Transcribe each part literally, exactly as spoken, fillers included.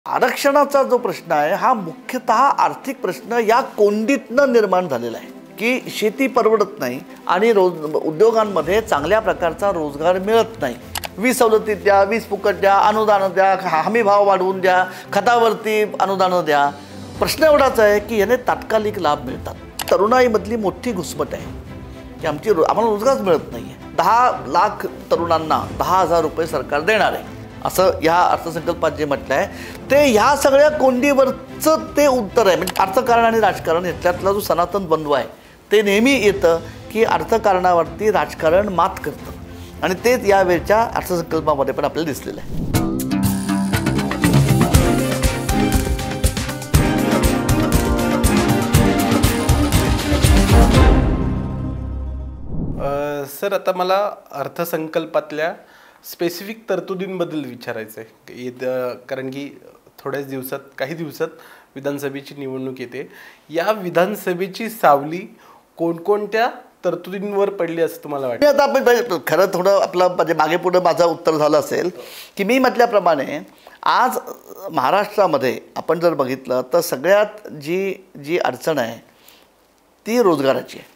आरक्षणाचा जो प्रश्न आहे हा मुख्यतः आर्थिक प्रश्न या कोंडीतनं निर्माण झालेला आहे की शेती परवडत नाही आणि रोज उद्योगांमध्ये चांगल्या प्रकारचा रोजगार मिळत नाही। वीज सवलती द्या, वीज फुकट द्या, अनुदान द्या, हमी भाव वाढवून द्या, खतावरती अनुदान द्या। प्रश्न एवढाच आहे की याने तात्कालिक लाभ मिळतात। तरुणाईमधली मोठी घुसमट आहे की आमची आम्हाला रोजगार मिळत नाही आहे। दहा लाख तरुणांना दहा हजार रुपये सरकार देणार आहे असं या अर्थसंकल्पात जे म्हटलं आहे ते ह्या सगळ्या कोंडीवरचं ते उत्तर आहे। म्हणजे अर्थकारण आणि राजकारण यातला जो सनातन द्वंद्व आहे ते नेहमी येतं की अर्थकारणावरती राजकारण मात करतं आणि तेच या वेळच्या अर्थसंकल्पामध्ये पण आपल्याला दिसलेलं आहे। सर आता मला अर्थसंकल्पातल्या स्पेसिफिक तरतुदींबद्दल विचारायचं आहे, कारण की थोड्याच दिवसात काही दिवसात विधानसभेची निवडणूक येते। या विधानसभेची सावली कोणकोणत्या तरतुदींवर पडली असं तुम्हाला वाटतं? आता आपण खरं थोडं आपलं म्हणजे मागे पुढे माझं उत्तर झालं असेल की मी म्हटल्याप्रमाणे आज महाराष्ट्रामध्ये आपण जर बघितलं तर सगळ्यात जी जी अडचण आहे ती रोजगाराची आहे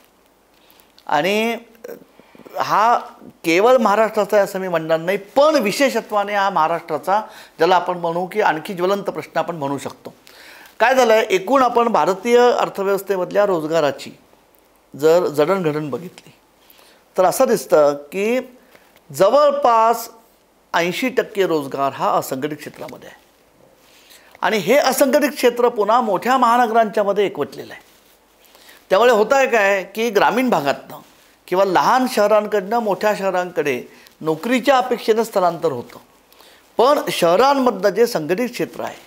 आणि हा केवळ महाराष्ट्राचा असं मी म्हणणार नाही, पण विशेषत्वाने हा महाराष्ट्राचा ज्याला आपण म्हणू की आणखी ज्वलंत प्रश्न आपण म्हणू शकतो। काय झालं आहे, एकूण आपण भारतीय अर्थव्यवस्थेमधल्या रोजगाराची जर जडणघडण बघितली तर असं दिसतं की जवळपास ऐंशी टक्के रोजगार हा असंघटित क्षेत्रामध्ये आहे आणि हे असंघटित क्षेत्र पुन्हा मोठ्या महानगरांच्यामध्ये एकवटलेलं आहे। त्यामुळे होतं आहे काय की ग्रामीण भागातनं किंवा लहान शहरांकडनं मोठ्या शहरांकडे नोकरीच्या अपेक्षेनं स्थलांतर होतं, पण शहरांमधलं जे संघटित क्षेत्र आहे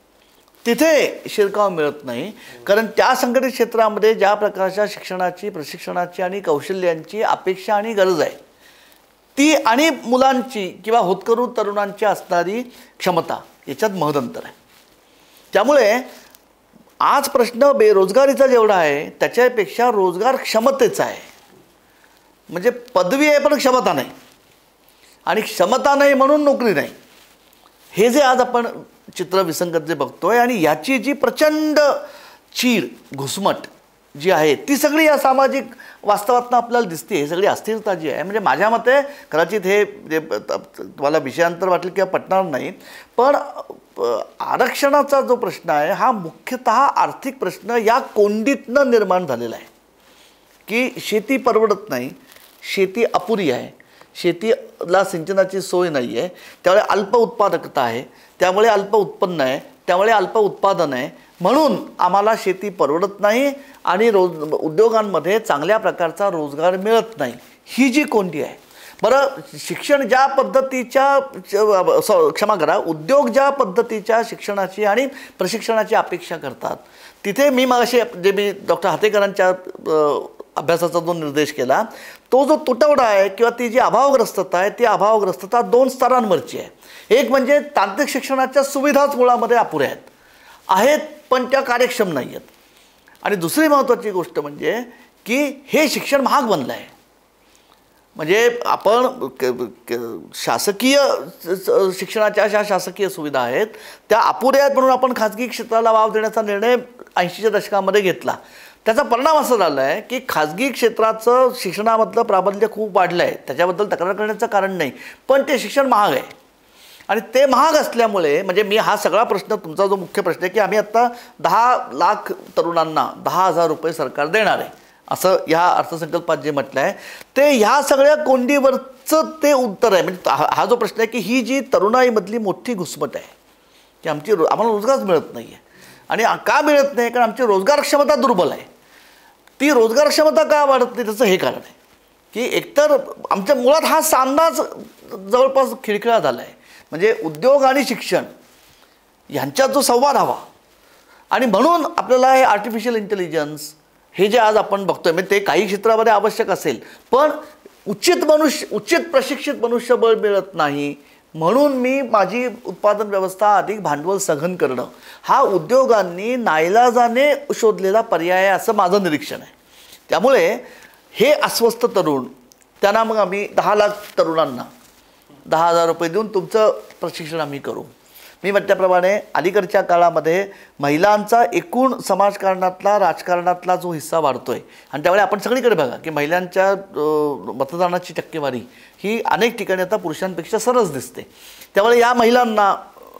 तिथे शिरकाव मिळत नाही, कारण त्या संघटित क्षेत्रामध्ये ज्या प्रकारच्या शिक्षणाची, प्रशिक्षणाची आणि कौशल्यांची अपेक्षा आणि गरज आहे ती आणि मुलांची किंवा होतकरू तरुणांची असणारी क्षमता याच्यात महदंतर आहे। त्यामुळे आज प्रश्न बेरोजगारीचा जेवढा आहे त्याच्यापेक्षा रोजगार क्षमतेचा आहे। म्हणजे पदवी आहे पण क्षमता नाही आणि क्षमता नाही म्हणून नोकरी नाही, हे जे आज आपण चित्र विसंगत जे बघतोय आणि याची जी प्रचंड चीड घुसमट जी आहे ती सगळी या सामाजिक वास्तवातनं आपल्याला दिसते। हे सगळी अस्थिरता जी आहे म्हणजे माझ्या मते कदाचित हे तुम्हाला विषयांतर वाटेल किंवा पटणार नाही, पण आरक्षणाचा जो प्रश्न आहे हा मुख्यतः आर्थिक प्रश्न या कोंडीतनं निर्माण झालेला आहे की शेती परवडत नाही, शेती अपुरी आहे, शेतीला सिंचनाची सोय नाही आहे, त्यामुळे अल्प उत्पादकता आहे, त्यामुळे अल्प उत्पन्न आहे, त्यामुळे अल्प उत्पादन आहे, म्हणून आम्हाला शेती परवडत नाही आणि रोज उद्योगांमध्ये चांगल्या प्रकारचा रोजगार मिळत नाही, ही जी कोंडी आहे। बरं, शिक्षण ज्या पद्धतीच्या क्षमा करा उद्योग ज्या पद्धतीच्या शिक्षणाची आणि प्रशिक्षणाची अपेक्षा करतात तिथे मी मगाशी जे मी डॉक्टर हातेकरांच्या अभ्यासाचा जो निर्देश केला तो जो तुटवडा आहे किंवा ती जी अभावग्रस्तता आहे ती अभावग्रस्तता दोन स्तरांवरची आहे। एक म्हणजे तांत्रिक शिक्षणाच्या सुविधाच मुळामध्ये अपुऱ्या आहेत आहेत पण त्या कार्यक्षम नाही आहेत, आणि दुसरी महत्त्वाची गोष्ट म्हणजे की हे शिक्षण महाग बनलं आहे। म्हणजे आपण शासकीय शिक्षणाच्या अशा शासकीय सुविधा आहेत त्या अपुऱ्या आहेत म्हणून आपण खाजगी क्षेत्राला वाव देण्याचा निर्णय ऐंशीच्या दशकामध्ये घेतला। त्याचा परिणाम असा झाला आहे की खाजगी क्षेत्राचं शिक्षणामधलं प्राबल्य खूप वाढलं आहे, त्याच्याबद्दल तक्रार करण्याचं कारण नाही, पण ते शिक्षण महाग आहे आणि ते महाग असल्यामुळे म्हणजे मी हा सगळा प्रश्न तुमचा जो मुख्य प्रश्न आहे की आम्ही आत्ता दहा लाख तरुणांना दहा हजार रुपये सरकार देणार आहे असं ह्या अर्थसंकल्पात जे म्हटलं आहे ते ह्या सगळ्या कोंडीवरचं ते उत्तर आहे। म्हणजे हा जो प्रश्न आहे की ही जी तरुणाईमधली मोठी घुसमट आहे की आमची रो आम्हाला रोजगार मिळत नाही आहे आणि का मिळत नाही, कारण आमची रोजगार क्षमता दुर्बल आहे। ती रोजगार क्षमता का वाढत नाही त्याचं हे कारण आहे की एकतर आमच्या मुळात हा सांधाच जवळपास खिळखिळा झाला आहे, म्हणजे उद्योग आणि शिक्षण ह्यांच्यात जो संवाद हवा, आणि म्हणून आपल्याला हे आर्टिफिशियल इंटेलिजन्स हे जे आज आपण बघतोय म्हणजे ते काही क्षेत्रामध्ये आवश्यक असेल पण उचित मनुष्य उचित प्रशिक्षित मनुष्यबळ मिळत नाही, म्हणून मी माझी उत्पादन व्यवस्था अधिक भांडवल सघन करणं हा उद्योगांनी नाईलाजाने शोधलेला पर्याय आहे असं माझं निरीक्षण आहे। त्यामुळे हे अस्वस्थ तरुण त्यांना मग आम्ही दहा लाख तरुणांना दहा हजार रुपये देऊन तुमचं प्रशिक्षण आम्ही करू, मी म्हटल्याप्रमाणे अलीकडच्या काळामध्ये महिलांचा एकूण समाजकारणातला राजकारणातला जो हिस्सा वाढतोय आणि त्यामुळे आपण सगळीकडे बघा की महिलांच्या मतदानाची टक्केवारी ही अनेक ठिकाणी आता पुरुषांपेक्षा सरस दिसते. त्यामुळे या महिलांना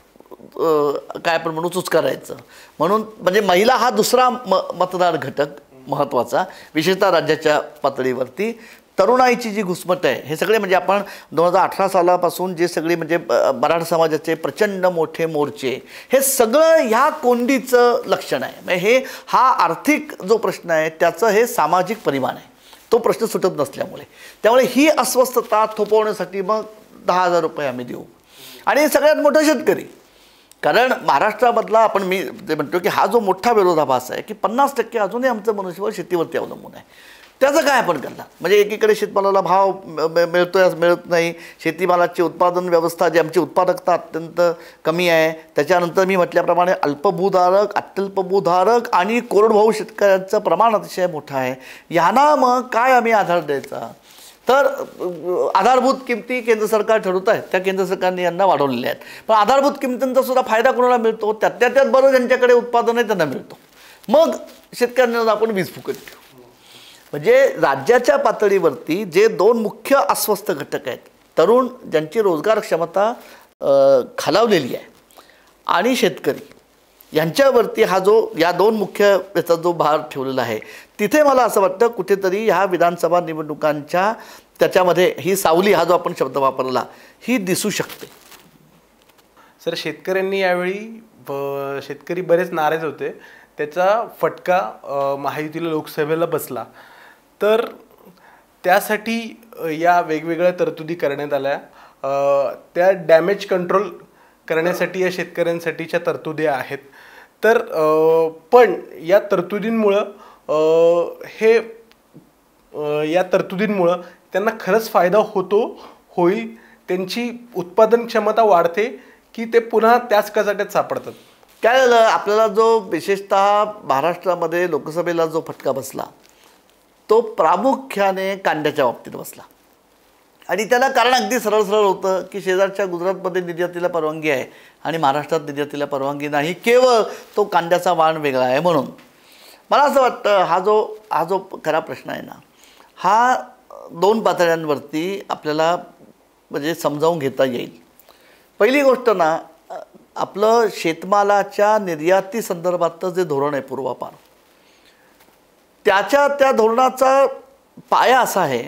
काय आपण म्हणू चुचकारायचं म्हणून म्हणजे महिला हा दुसरा म मतदार घटक महत्त्वाचा विशेषतः राज्याच्या पातळीवरती. तरुणाईची जी घुसमट आहे हे सगळे म्हणजे आपण दोन हजार अठरा सालापासून जे सगळे म्हणजे मराठा समाजाचे प्रचंड मोठे मोर्चे हे सगळं ह्या कोंडीचं लक्षण आहे. म्हणजे हे हा आर्थिक जो प्रश्न आहे त्याचं हे सामाजिक परिमाण आहे, तो प्रश्न सुटत नसल्यामुळे. त्यामुळे ही अस्वस्थता थोपवण्यासाठी मग दहा हजार रुपये आम्ही देऊ. आणि सगळ्यात मोठा शेतकरी, कारण महाराष्ट्रामधला आपण मी ते म्हणतो की हा जो मोठा विरोधाभास आहे की पन्नास टक्के अजूनही आमचं मनुष्यबळ शेतीवरती अवलंबून आहे. त्याचं काय आपण करणार. म्हणजे एकीकडे शेतमालाला भाव मिळतोय मिळत नाही, शेतीमालाची उत्पादन व्यवस्था जी आमची उत्पादकता अत्यंत कमी आहे. त्याच्यानंतर मी म्हटल्याप्रमाणे अल्पभूधारक अत्यल्पभूधारक आणि कोरडभाऊ शेतकऱ्यांचं प्रमाण अतिशय मोठं आहे. यांना मग काय आम्ही आधार द्यायचा. तर आधारभूत किमती केंद्र सरकार ठरवत आहे, त्या केंद्र सरकारने यांना वाढवलेल्या आहेत. पण आधारभूत किमतींचा सुद्धा फायदा कोणाला मिळतो, त्यातल्या त्यात बरं ज्यांच्याकडे उत्पादन आहे त्यांना मिळतो. मग शेतकऱ्यांना आपण वीज फुकट देऊ. म्हणजे राज्याच्या पातळीवरती जे दोन मुख्य अस्वस्थ घटक आहेत, तरुण ज्यांची रोजगार क्षमता खालावलेली आहे आणि शेतकरी, यांच्यावरती हा जो या दोन मुख्य याचा जो भार ठेवलेला आहे, तिथे मला असं वाटतं कुठेतरी ह्या विधानसभा निवडणुकांच्या त्याच्यामध्ये ही सावली हा जो आपण शब्द वापरला ही दिसू शकते. सर, शेतकऱ्यांनी यावेळी शेतकरी बरेच नाराज होते, त्याचा फटका महायुतीला लोकसभेला बसला. तर त्यासाठी या वेगवेगळ्या तरतुदी करण्यात आल्या. त्या डॅमेज कंट्रोल करण्यासाठी या शेतकऱ्यांसाठीच्या तरतुदी आहेत. तर पण या तरतुदींमुळं हे या तरतुदींमुळं त्यांना खरंच फायदा होतो होईल, त्यांची उत्पादन क्षमता वाढते की ते पुन्हा त्याच कचाट्यात सापडतात. काय झालं, आपल्याला जो विशेषतः महाराष्ट्रामध्ये लोकसभेला जो फटका बसला तो प्रामुख्याने कांद्याच्या बाबतीत बसला. आणि त्याला कारण अगदी सरळ सरळ होतं की शेजारच्या गुजरातमध्ये निर्यातीला परवानगी आहे आणि महाराष्ट्रात निर्यातीला परवानगी नाही, केवळ तो कांद्याचा वाण वेगळा आहे. म्हणून मला असं वाटतं हा जो हा जो खरा प्रश्न आहे ना, हा दोन पातळ्यांवरती आपल्याला म्हणजे समजावून घेता येईल. पहिली गोष्ट ना, आपलं शेतमालाच्या निर्याती संदर्भातलं जे धोरण आहे पूर्वापार, त्याच्या त्या धोरणाचा पाया असा आहे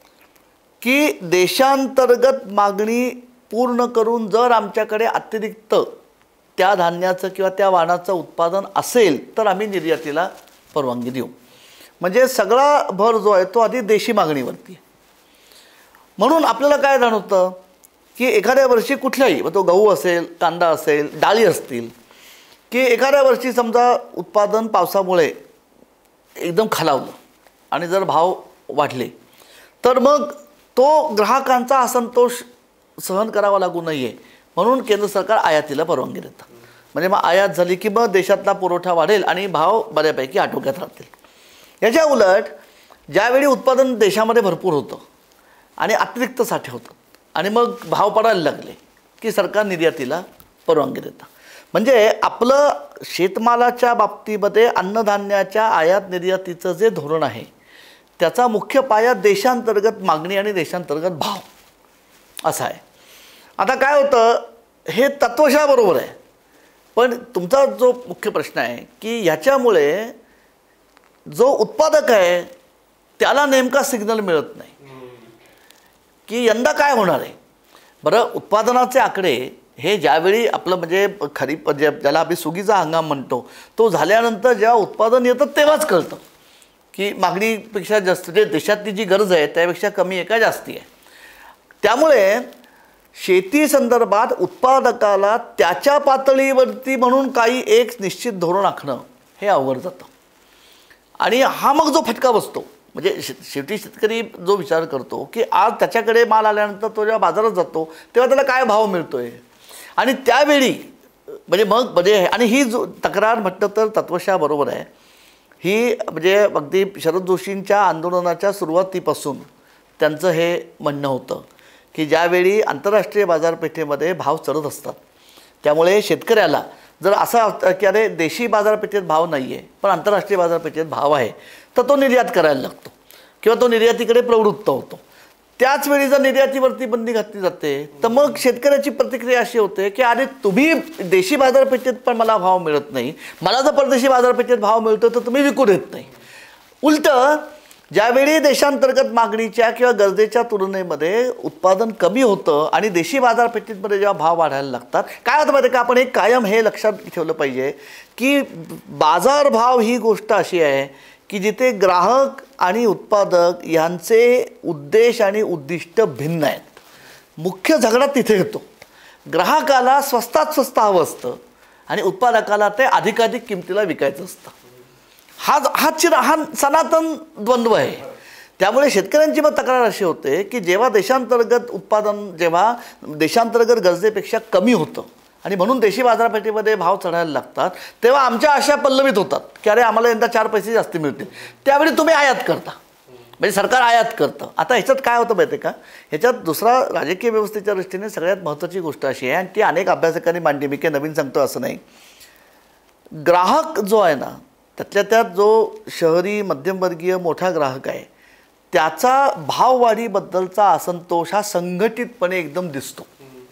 की देशांतर्गत मागणी पूर्ण करून जर आमच्याकडे अतिरिक्त त्या धान्याचं किंवा त्या वाणाचं उत्पादन असेल तर आम्ही निर्यातीला परवानगी देऊ. म्हणजे सगळा भर जो आहे तो आधी देशी मागणीवरती. म्हणून आपल्याला काय जाणवतं की एखाद्या वर्षी कुठल्याही, मग तो गहू असेल, कांदा असेल, डाळी असतील, की एखाद्या वर्षी समजा उत्पादन पावसामुळे एकदम खालावलं आणि जर भाव वाढले तर मग तो ग्राहकांचा असंतोष सहन करावा लागू नये म्हणून केंद्र सरकार आयातीला परवानगी देतं. म्हणजे मग आयात झाली की मग देशातला पुरवठा वाढेल आणि भाव बऱ्यापैकी आटोक्यात राहतील. याच्या उलट ज्यावेळी उत्पादन देशामध्ये भरपूर होतं आणि अतिरिक्त साठे होतात आणि मग भाव पडायला लागले की सरकार निर्यातीला परवानगी देतं. म्हणजे आपलं शेतमालाच्या बाबतीमध्ये अन्नधान्याच्या आयात निर्यातीचं जे धोरण आहे त्याचा मुख्य पाया देशांतर्गत मागणी आणि देशांतर्गत भाव असा आहे. आता काय होतं, हे तत्वशः बरोबर आहे, पण तुमचा जो मुख्य प्रश्न आहे की ह्याच्यामुळे जो उत्पादक आहे त्याला नेमका सिग्नल मिळत नाही की यंदा काय होणार आहे. बरं, उत्पादनाचे आकडे हे ज्यावेळी आपलं म्हणजे खरीप ज्याला आम्ही सुगीचा हंगाम म्हणतो तो झाल्यानंतर जेव्हा उत्पादन येतं तेव्हाच कळतं की मागणीपेक्षा जास्त जे देशातली जी गरज आहे त्यापेक्षा कमी आहे का जास्ती आहे. त्यामुळे शेती संदर्भात उत्पादकाला त्याच्या पातळीवरती म्हणून काही एक निश्चित धोरण आखणं हे अवघड जातं. आणि हा मग जो फटका बसतो म्हणजे शे शेवटी शेतकरी जो विचार करतो की आज त्याच्याकडे माल आल्यानंतर तो जेव्हा बाजारात जातो तेव्हा त्याला काय भाव मिळतो आहे आणि त्यावेळी म्हणजे मग म्हणजे आणि ही जो तक्रार म्हटलं तर तत्वशः बरोबर आहे. ही म्हणजे अगदी शरद जोशींच्या आंदोलनाच्या सुरुवातीपासून त्यांचं हे म्हणणं होतं की ज्यावेळी आंतरराष्ट्रीय बाजारपेठेमध्ये भाव चढत असतात त्यामुळे शेतकऱ्याला जर असं की अरे देशी बाजारपेठेत भाव नाही आहे पण आंतरराष्ट्रीय बाजारपेठेत भाव आहे तर तो निर्यात करायला लागतो किंवा तो निर्यातीकडे प्रवृत्त होतो. त्याच वेळी जर निर्यातीवरती बंदी घातली जाते तर मग शेतकऱ्याची प्रतिक्रिया अशी होते की अरे तुम्ही देशी बाजारपेठेत पण मला भाव मिळत नाही, मला जर परदेशी बाजारपेठेत भाव मिळतो तर तुम्ही विकू देत नाही. उलटं ज्यावेळी देशांतर्गत मागणीच्या किंवा गरजेच्या तुलनेमध्ये उत्पादन कमी होतं आणि देशी बाजारपेठेमध्ये जेव्हा भाव वाढायला लागतात, काय होतं माहिती आहे का, आपण एक कायम हे लक्षात ठेवलं पाहिजे की बाजारभाव ही गोष्ट अशी आहे की जिथे ग्राहक आणि उत्पादक यांचे उद्देश आणि उद्दिष्ट भिन्न आहेत. मुख्य झगडा तिथे येतो. ग्राहकाला स्वस्तात स्वस्त हवं असतं आणि उत्पादकाला ते अधिकाधिक किमतीला विकायचं असतं. हा हा चिर हा सनातन द्वंद्व आहे. त्यामुळे शेतकऱ्यांची मग तक्रार अशी होते की जेव्हा देशांतर्गत उत्पादन जेव्हा देशांतर्गत गरजेपेक्षा कमी होतं आणि म्हणून देशी बाजारपेठेमध्ये भाव चढायला लागतात तेव्हा आमच्या आशा पल्लवित होतात की अरे आम्हाला यंदा चार पैसे जास्त मिळतील. त्यावेळी तुम्ही आयात करता, म्हणजे सरकार आयात करतं. आता ह्याच्यात काय होतं माहिती आहे का, ह्याच्यात दुसरा राजकीय व्यवस्थेच्या दृष्टीने सगळ्यात महत्त्वाची गोष्ट अशी आहे आणि ती अनेक अभ्यासकांनी मांडली, मी काही नवीन सांगतो असं नाही. ग्राहक जो आहे ना त्यातल्या त्यात जो शहरी मध्यमवर्गीय मोठा ग्राहक आहे त्याचा भाववाढीबद्दलचा असंतोष हा संघटितपणे एकदम दिसतो.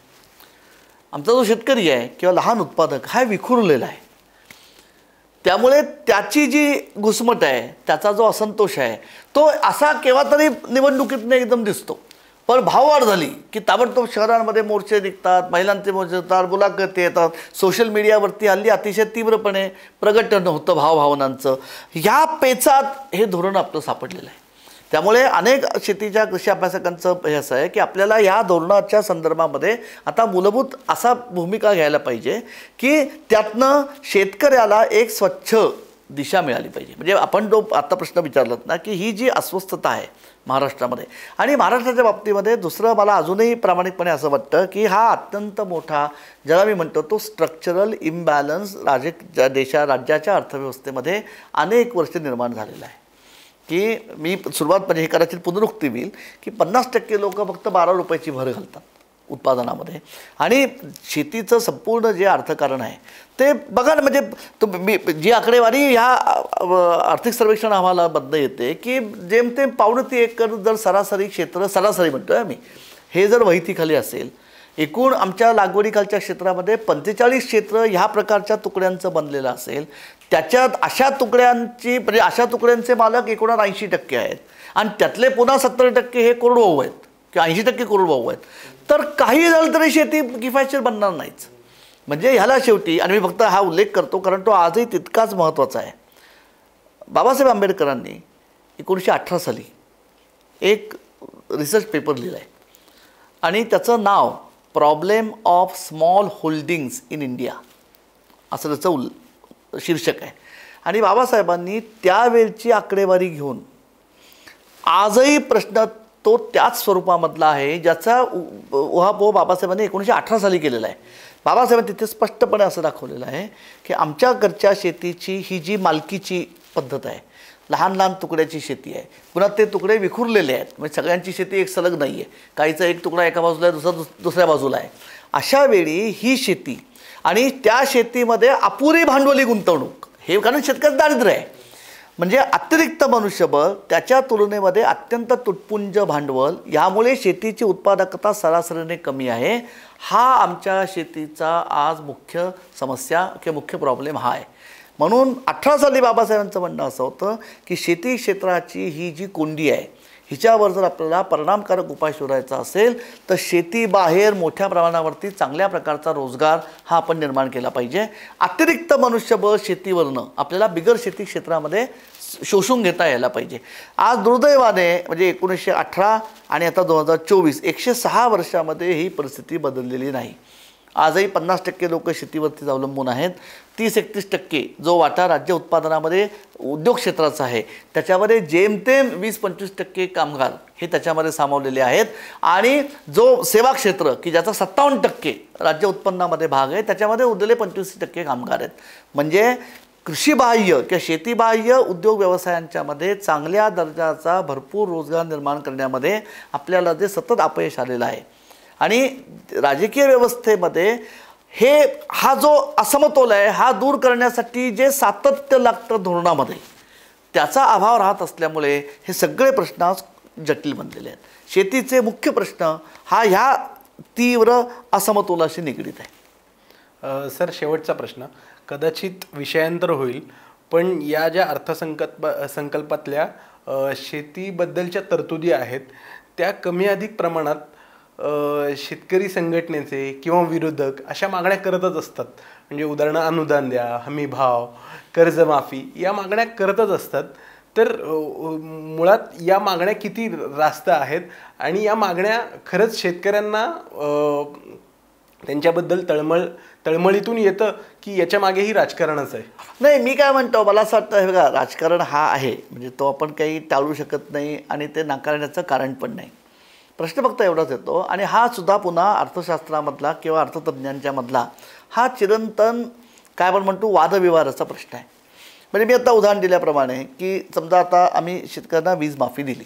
आमचा जो शेतकरी आहे किंवा लहान उत्पादक हा विखुरलेला आहे. त्यामुळे त्याची जी घुसमट आहे, त्याचा जो असंतोष आहे तो असा केव्हा तरी निवडणुकीतनं एकदम दिसतो. पण भाववाढ झाली की ताबडतोब शहरांमध्ये मोर्चे निघतात, महिलांचे मोर्चे होतात, मुलाखती येतात, सोशल मीडियावरती हल्ली अतिशय तीव्रपणे प्रगटन होतं भावभावनांचं. ह्या पेचात हे धोरण आपलं सापडलेलं आहे. त्यामुळे अनेक शेतीच्या कृषी अभ्यासकांचं हे असं आहे की आपल्याला ह्या धोरणाच्या संदर्भामध्ये आता मूलभूत असा भूमिका घ्यायला पाहिजे की त्यातनं शेतकऱ्याला एक स्वच्छ दिशा मिळाली पाहिजे. म्हणजे आपण जो आता प्रश्न विचारलात ना की ही जी अस्वस्थता आहे महाराष्ट्रामध्ये आणि महाराष्ट्राच्या बाबतीमध्ये दुसरं मला अजूनही प्रामाणिकपणे असं वाटतं की हा अत्यंत मोठा ज्याला मी म्हणतो तो स्ट्रक्चरल इम्बॅलन्स राज देशा राज्याच्या अर्थव्यवस्थेमध्ये अनेक वर्ष निर्माण झालेला आहे. की मी सुरुवात म्हणजे हे कदाचित पुनरुक्ती होईल की पन्नास टक्के लोक फक्त बारा रुपयाची भर घालतात उत्पादनामध्ये आणि शेतीचं संपूर्ण जे अर्थकारण आहे ते बघा ना. म्हणजे तो मी जी आकडेवारी ह्या आर्थिक सर्वेक्षण अहवालामधनं येते की जेमतेम पावणे ती एकर जर सरासरी क्षेत्र, सरासरी म्हणतो आहे मी, हे जर वहितीखाली असेल, एकूण आमच्या लागवडीखालच्या क्षेत्रामध्ये पंचेचाळीस क्षेत्र ह्या प्रकारच्या तुकड्यांचं बनलेलं असेल, त्याच्यात अशा तुकड्यांची म्हणजे अशा तुकड्यांचे मालक एकूण ऐंशी टक्के आहेत आणि त्यातले पुन्हा सत्तर टक्के हे कोरडवाहू आहेत किंवा ऐंशी टक्के कोरडवाहू आहेत, तर काही झालं तरी शेती किफायतशीर बनणार नाहीच. म्हणजे ह्याला शेवटी, आणि मी फक्त हा उल्लेख करतो कारण तो आजही तितकाच महत्त्वाचा आहे, बाबासाहेब आंबेडकरांनी एकोणीसशे अठरा साली एक रिसर्च पेपर लिहिला आहे आणि त्याचं नाव problem of small holdings in India असं त्याचं उल शीर्षक आहे. आणि बाबासाहेबांनी त्यावेळची आकडेवारी घेऊन आजही प्रश्न तो त्याच स्वरूपामधला आहे ज्याचा उहापोह बाबासाहेबांनी एकोणीसशे अठरा साली केलेला आहे. बाबासाहेबांनी तिथे स्पष्टपणे असं दाखवलेलं आहे की आमच्याकडच्या शेतीची ही जी मालकीची पद्धत आहे, लहान लहान तुकड्याची शेती आहे, पुन्हा ते तुकडे विखुरलेले आहेत, म्हणजे सगळ्यांची शेती एक सलग नाही आहे, काहीचा एक तुकडा एका बाजूला आहे, दुसरा दुस दुसऱ्या बाजूला आहे. अशा वेळी ही शेती आणि त्या शेतीमध्ये अपुरी भांडवली गुंतवणूक, हे कारण शेतकऱ्याचं दारिद्र्य आहे, म्हणजे अतिरिक्त मनुष्यबळ, त्याच्या तुलनेमध्ये अत्यंत तुटपुंज भांडवल, यामुळे शेतीची उत्पादकता सरासरीने कमी आहे. हा आमच्या शेतीचा आज मुख्य समस्या किंवा मुख्य प्रॉब्लेम हा आहे. म्हणून अठरा साली बाबासाहेबांचं म्हणणं असं होतं की शेती क्षेत्राची ही जी कोंडी आहे हिच्यावर जर आपल्याला परिणामकारक उपाय शोधायचा असेल तर शेतीबाहेर मोठ्या प्रमाणावरती चांगल्या प्रकारचा रोजगार हा आपण निर्माण केला पाहिजे. अतिरिक्त मनुष्यबळ शेतीवरनं आपल्याला बिगर शेती क्षेत्रामध्ये शोषून घेता यायला पाहिजे. आज दुर्दैवाने म्हणजे एकोणीसशे अठरा आणि आता दोन हजार चोवीस एकशे सहा वर्षामध्ये ही परिस्थिती बदललेली नाही. आजही पन्नास टक्के लोक शेतीवरतीच अवलंबून आहेत. तीस एकतीस टक्के जो वाटा राज्य उत्पादनामध्ये उद्योग क्षेत्राचा आहे त्याच्यामध्ये जेमतेम वीस पंचवीस टक्के कामगार हे त्याच्यामध्ये सामावलेले आहेत आणि जो सेवा क्षेत्र की ज्याचा सत्तावन्न टक्के राज्य उत्पन्नामध्ये भाग आहे त्याच्यामध्ये उरलेले पंचवीस टक्के कामगार आहेत. म्हणजे कृषीबाह्य किंवा शेतीबाह्य उद्योग व्यवसायांच्यामध्ये चांगल्या दर्जाचा भरपूर रोजगार निर्माण करण्यामध्ये आपल्याला जे सतत अपयश आलेलं आहे आणि राजकीय व्यवस्थेमध्ये हे हा जो असमतोल आहे हा दूर करण्यासाठी जे सातत्य लागतं धोरणामध्ये त्याचा अभाव राहत असल्यामुळे हे सगळे प्रश्न आज जटिल बनलेले आहेत. शेतीचे मुख्य प्रश्न हा ह्या तीव्र असमतोलाशी निगडीत आहे. सर, शेवटचा प्रश्न कदाचित विषयांतर होईल, पण या ज्या अर्थसंकल्प संकल्पातल्या शेतीबद्दलच्या तरतुदी आहेत त्या कमी अधिक प्रमाणात शेतकरी संघटनेचे किंवा विरोधक अशा मागण्या करतच असतात. म्हणजे उदाहरणं अनुदान द्या, हमी भाव, कर्जमाफी या मागण्या करतच असतात. तर मुळात या मागण्या किती रास्त आहेत आणि या मागण्या खरंच शेतकऱ्यांना त्यांच्याबद्दल तळमळ तळमळीतून येतं की याच्या मागेही राजकारणच आहे? नाही, मी काय म्हणतो, मला असं वाटतं हे बघा, राजकारण हा आहे म्हणजे तो आपण काही टाळू शकत नाही आणि ते नाकारण्याचं कारण पण नाही. प्रश्न फक्त एवढाच येतो आणि हा सुद्धा पुन्हा अर्थशास्त्रामधला किंवा अर्थतज्ञांच्या मधला हा चिरंतन काय आपण म्हणतो वादविवादाचा प्रश्न आहे. म्हणजे मी आता उदाहरण दिल्याप्रमाणे की समजा आता आम्ही शेतकऱ्यांना वीज माफी दिली,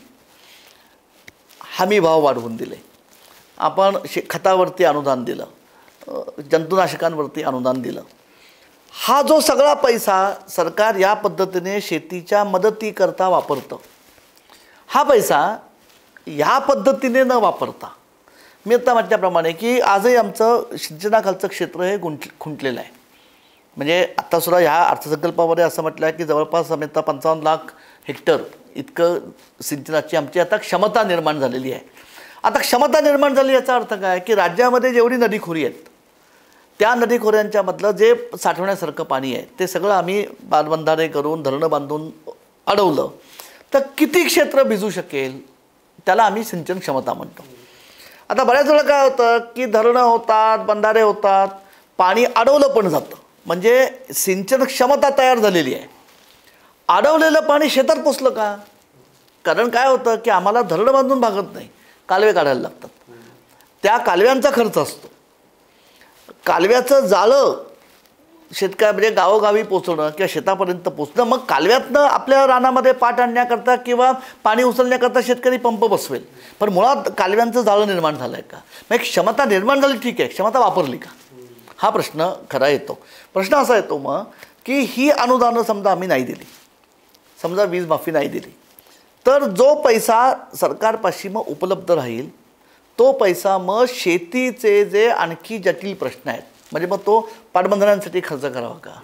हमी भाव वाढवून दिले, आपण शे खतावरती अनुदान दिलं, जंतुनाशकांवरती अनुदान दिलं, हा जो सगळा पैसा सरकार या पद्धतीने शेतीच्या मदतीकरता वापरतं. हा पैसा ह्या पद्धतीने न वापरता मी आता म्हटल्याप्रमाणे की आजही आमचं सिंचनाखालचं क्षेत्र हे गुंठ खुंटलेलं आहे. म्हणजे आत्तासुद्धा ह्या अर्थसंकल्पामध्ये असं म्हटलं आहे की जवळपास आम्ही आता पंचावन्न लाख हेक्टर इतकं सिंचनाची आमची आता क्षमता निर्माण झालेली आहे. आता क्षमता निर्माण झाली याचा अर्थ काय की राज्यामध्ये जेवढी नदीखोरी आहेत त्या नदीखोऱ्यांच्यामधलं जे साठवण्यासारखं पाणी आहे ते सगळं आम्ही बांधबंधारे करून धरणं बांधून अडवलं तर किती क्षेत्र भिजू शकेल त्याला आम्ही सिंचन क्षमता म्हणतो. आता बऱ्याच वेळा काय होतं की धरणं होतात, बंधारे होतात, पाणी अडवलं पण जातं, म्हणजे सिंचन क्षमता तयार झालेली आहे, अडवलेलं पाणी शेतात पोचलं का? कारण काय होतं की आम्हाला धरणं बांधून भागत नाही, कालवे काढायला लागतात, त्या कालव्यांचा खर्च असतो. कालव्याचं जाळं शेतकऱ्या म्हणजे गावोगावी पोचवणं किंवा शेतापर्यंत पोचणं, मग कालव्यातनं आपल्या रानामध्ये पाट आणण्याकरता किंवा पाणी उचलण्याकरता शेतकरी पंप बसवेल, पण मुळात कालव्यांचं जाळं निर्माण झालं आहे का? मग एक क्षमता निर्माण झाली, ठीक आहे, क्षमता वापरली का? हा प्रश्न खरा येतो. प्रश्न असा येतो मग की ही अनुदानं समजा आम्ही नाही दिली, समजा वीज माफी नाही दिली, तर जो पैसा सरकारपाशी मग उपलब्ध राहील तो पैसा मग शेतीचे जे आणखी जटिल प्रश्न आहेत, म्हणजे मग तो पाटबंधाऱ्यांसाठी खर्च करावा का,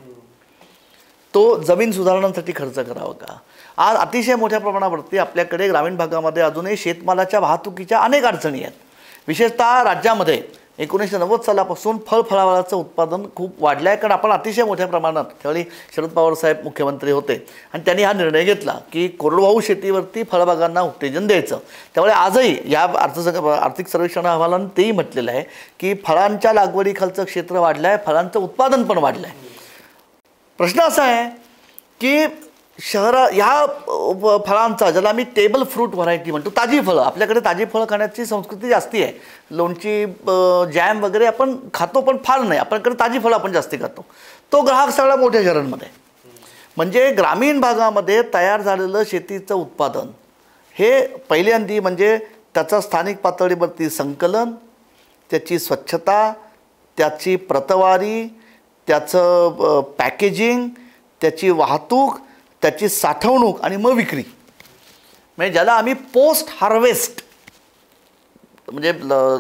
तो जमीन सुधारणांसाठी खर्च करावा का? आज अतिशय मोठ्या प्रमाणावरती आपल्याकडे ग्रामीण भागामध्ये अजूनही शेतमालाच्या वाहतुकीच्या अनेक अडचणी आहेत. विशेषतः राज्यामध्ये एकोणीसशे नव्वद सालापासून फळफळावळाचं उत्पादन खूप वाढलं आहे, कारण आपण अतिशय मोठ्या प्रमाणात त्यावेळी शरद पवार साहेब मुख्यमंत्री होते आणि त्यांनी हा निर्णय घेतला की कोरडवाहू शेतीवरती फळबागांना उत्तेजन द्यायचं. त्यामुळे आजही या अर्थसंक आर्थिक सर्वेक्षण अहवालानं तेही म्हटलेलं आहे की फळांच्या लागवडीखालचं क्षेत्र वाढलं आहे, फळांचं उत्पादन पण वाढलं आहे. प्रश्न असा आहे की शहरा ह्या फळांचा ज्याला आम्ही टेबल फ्रूट व्हरायटी म्हणतो, ताजी फळं, आपल्याकडे ताजी फळं खाण्याची संस्कृती जास्ती आहे, लोणची जॅम वगैरे आपण खातो पण फार नाही, आपल्याकडे ताजी फळं आपण जास्ती खातो, तो ग्राहक सगळ्या मोठ्या शहरांमध्ये. म्हणजे ग्रामीण भागामध्ये तयार झालेलं शेतीचं उत्पादन हे पहिल्यांदी म्हणजे त्याचं स्थानिक पातळीवरती संकलन, त्याची स्वच्छता, त्याची प्रतवारी, त्याचं पॅकेजिंग, त्याची वाहतूक, त्याची साठवणूक आणि मग विक्री, म्हणजे ज्याला आम्ही पोस्ट हार्वेस्ट म्हणजे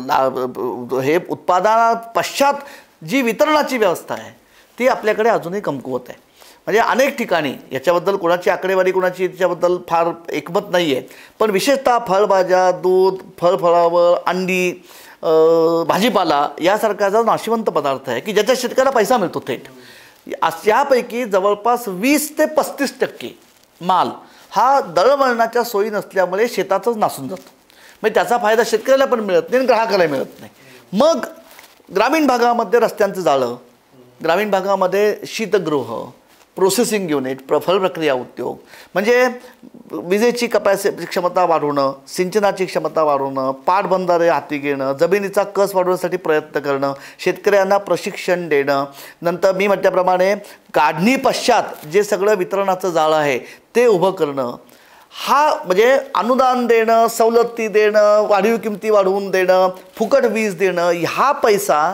हे उत्पादना पश्चात जी वितरणाची व्यवस्था आहे ती आपल्याकडे अजूनही कमकुवत आहे. म्हणजे अनेक ठिकाणी याच्याबद्दल कोणाची आकडेवारी कोणाची याच्याबद्दल फार एकमत नाही आहे, पण विशेषतः फळभाज्या, दूध, फळफळावळ, अंडी, भाजीपाला यासारखा जो नाशिवंत पदार्थ आहे की ज्याच्या शेतकऱ्याला पैसा मिळतो थेट, यापैकी जवळपास वीस ते पस्तीस टक्के माल हा दळणवळणाच्या सोयी नसल्यामुळे शेतातच नासून जातो. म्हणजे त्याचा फायदा शेतकऱ्याला पण मिळत नाही आणि ग्राहकाला मिळत नाही. मग ग्रामीण भागामध्ये रस्त्यांचं जाळं, ग्रामीण भागामध्ये शीतगृह, प्रोसेसिंग युनिट, प्र फळ प्रक्रिया उद्योग, म्हणजे विजेची कपॅसि क्षमता वाढवणं, सिंचनाची क्षमता वाढवणं, पाटबंधारे हाती घेणं, जमिनीचा कस वाढवण्यासाठी प्रयत्न करणं, शेतकऱ्यांना प्रशिक्षण देणं, नंतर मी म्हटल्याप्रमाणे काढणी पश्चात जे सगळं वितरणाचं जाळं आहे ते उभं करणं, हा म्हणजे अनुदान देणं, सवलती देणं, वाढीव किमती वाढवून देणं, फुकट वीज देणं, हा पैसा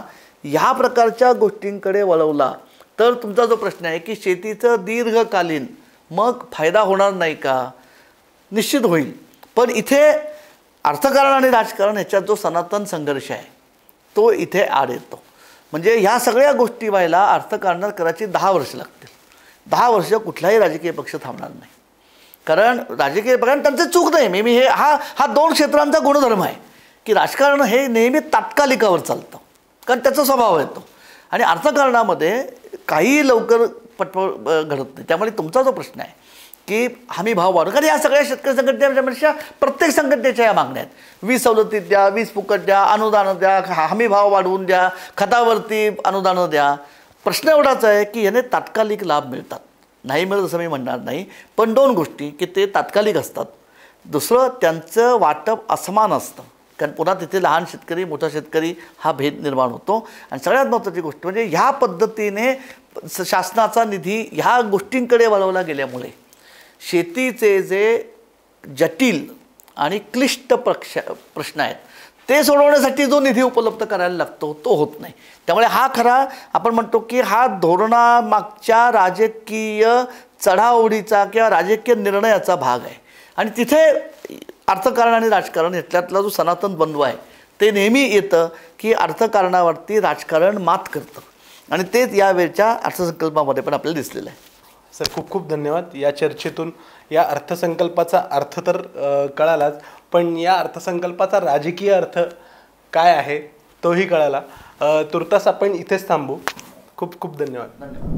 ह्या प्रकारच्या गोष्टींकडे वळवला तर तुमचा जो प्रश्न आहे की शेतीचं दीर्घकालीन मग फायदा होणार नाही का, निश्चित होईल. पण इथे अर्थकारण आणि राजकारण ह्याच्यात जो सनातन संघर्ष आहे तो इथे आड येतो. म्हणजे ह्या सगळ्या गोष्टी व्हायला अर्थकारणात कदाचित दहा वर्ष लागतील. दहा वर्ष कुठलाही राजकीय पक्ष थांबणार नाही. कारण राजकीय कारण त्यांचं चूक नाही. मी मी हे हा हा दोन क्षेत्रांचा गुणधर्म आहे की राजकारण हे नेहमी तात्कालिकावर चालतं कारण त्याचा स्वभाव येतो आणि अर्थकारणामध्ये काही लवकर पटपट घडत नाही. त्यामुळे तुमचा जो प्रश्न आहे की हमी भाव वाढवून, कारण या सगळ्या शेतकरी संघटनेच्या प्रत्येक संघटनेच्या या मागण्या आहेत. वीज सवलतीत द्या, वीज फुकट द्या, अनुदानं द्या, हमी भाव वाढवून द्या, खतावरती अनुदानं द्या. प्रश्न एवढाच आहे की याने तात्कालिक लाभ मिळतात, नाही मिळत असं मी म्हणणार नाही, पण दोन गोष्टी की ते तात्कालिक असतात. दुसरं त्यांचं वाटप असमान असतं कारण पुन्हा तिथे लहान शेतकरी मोठा शेतकरी हा भेद निर्माण होतो. आणि सगळ्यात महत्त्वाची गोष्ट म्हणजे ह्या पद्धतीने शासनाचा निधी ह्या गोष्टींकडे वळवला गेल्यामुळे शेतीचे जे जटिल आणि क्लिष्ट प्रक्ष प्रश्न आहेत ते सोडवण्यासाठी जो निधी उपलब्ध करायला लागतो तो होत नाही. त्यामुळे हा खरा आपण म्हणतो की हा धोरणामागच्या राजकीय चढाओढीचा किंवा राजकीय निर्णयाचा भाग आहे. आणि तिथे अर्थकारण आणि राजकारण ह्यातला जो सनातन बंधू आहे ते नेहमी येतं की अर्थकारणावरती राजकारण मात करतं आणि तेच यावेळच्या अर्थसंकल्पामध्ये पण आपल्याला दिसलेलं आहे. सर खूप खूप धन्यवाद. या चर्चेतून या अर्थसंकल्पाचा अर्थ तर कळालाच, पण या अर्थसंकल्पाचा राजकीय अर्थ काय आहे तोही कळाला. तुर्तास आपण इथेच थांबू. खूप खूप धन्यवाद. धन्यवाद.